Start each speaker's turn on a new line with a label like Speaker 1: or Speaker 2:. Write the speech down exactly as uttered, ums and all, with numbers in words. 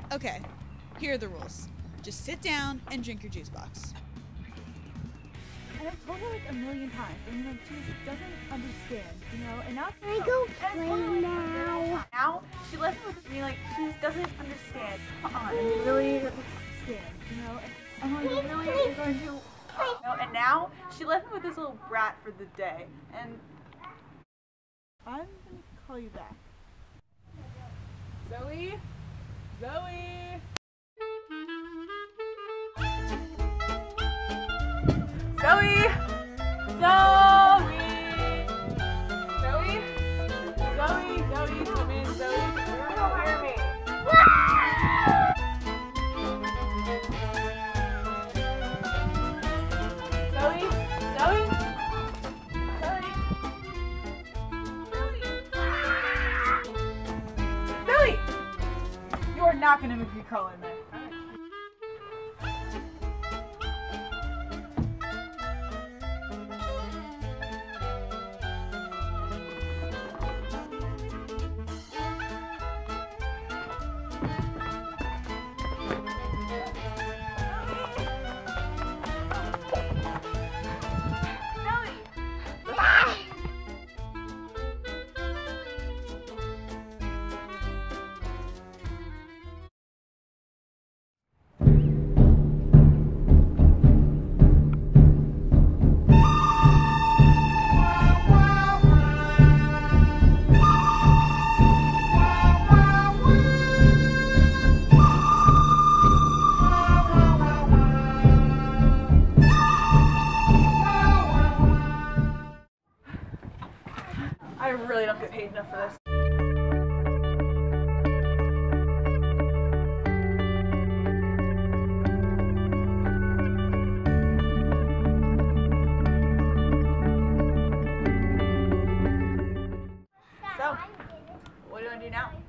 Speaker 1: Okay, here are the rules. Just sit down and drink your juice box.
Speaker 2: And I've told her like a million times, and like she just doesn't understand, you know. And now
Speaker 3: Can I go play now?
Speaker 2: now she left with me like she just doesn't understand. Uh-uh, and really doesn't understand, you know. And I'm like, really is going to, you know. And now she left me with this little brat for the day, and I'm gonna call you back. Zoe, Zoe. Zoe! Zoe! Zoe? Zoe, Zoe, come in, Zoe. You don't hear me. Zoe? Zoe? Zoe? Zoe? Zoe! You are not gonna make me crawl in there. I really don't get paid enough for this. So, what do you want to do now?